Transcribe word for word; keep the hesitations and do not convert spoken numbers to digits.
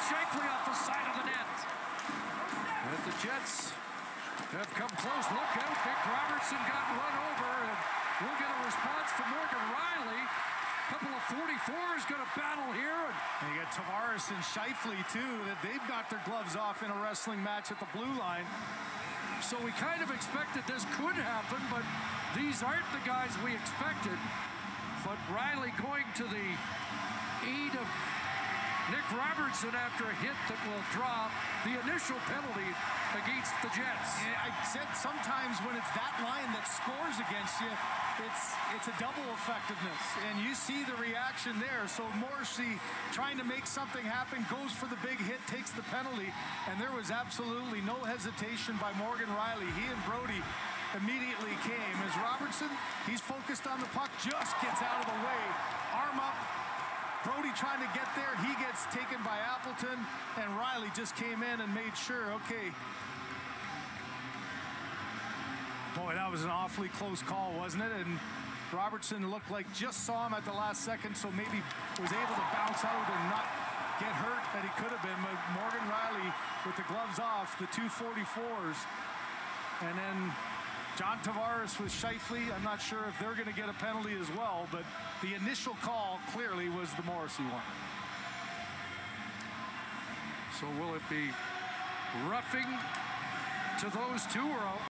Shifley off the side of the net. And the Jets have come close. Look out, Nick Robertson got run over, and we'll get a response from Morgan Rielly. A couple of forty-fours going to battle here. And, and you got Tavares and Shifley, too, that they've got their gloves off in a wrestling match at the blue line. So we kind of expected this could happen, but these aren't the guys we expected. But Rielly going to the aid of Nick Robertson after a hit that will draw the initial penalty against the Jets. And I said sometimes when it's that line that scores against you, it's it's a double effectiveness. And you see the reaction there. So Morrissey trying to make something happen, goes for the big hit, takes the penalty, and there was absolutely no hesitation by Morgan Rielly. He and Brody immediately came. As Robertson, he's focused on the puck, just gets out of the way. Arm up. Brody trying to get there. He gets taken by Appleton, and Rielly just came in and made sure, okay. Boy, that was an awfully close call, wasn't it? And Robertson looked like just saw him at the last second, so maybe was able to bounce out and not get hurt that he could have been. But Morgan Rielly with the gloves off, the two forty-fours. And then John Tavares with Shifley. I'm not sure if they're going to get a penalty as well, but the initial call clearly was the Morrissey one. So will it be roughing to those two, or